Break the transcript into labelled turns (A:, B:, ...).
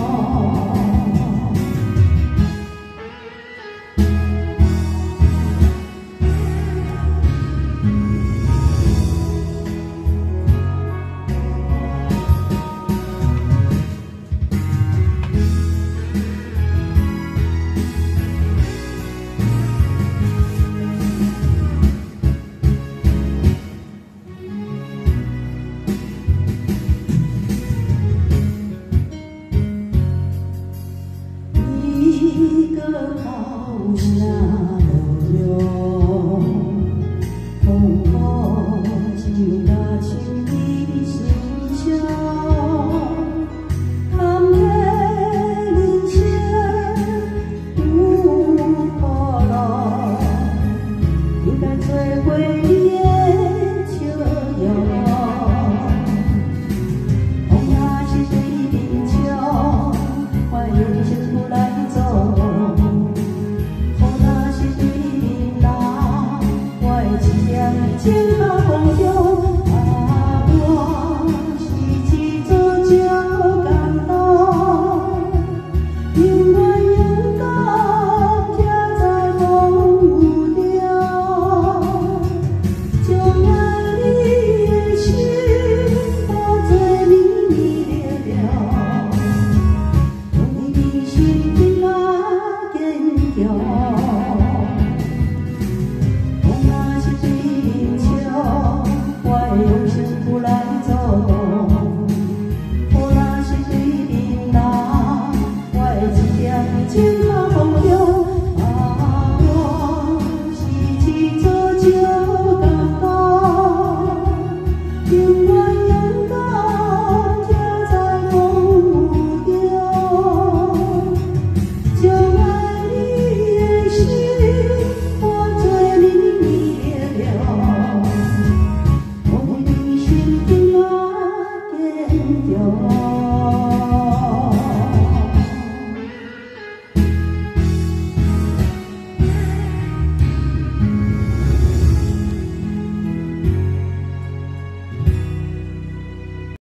A: 一个好那路用，风雨就甲像你心上，含的人生有苦乐，应该做伙你的笑容。风若是对面笑，我用幸福来。 情到风中，啊，我是一座鸟感动，永远勇敢站在风雨中，将爱你的心化作绵绵的了，用你的心平安坚强。 用幸福来做梦，雨若是对面人，我会一点情到风中。啊，我是一座鸟感动，永远勇敢站在风雨中，将爱你的心化作绵绵的了。 平安坚强。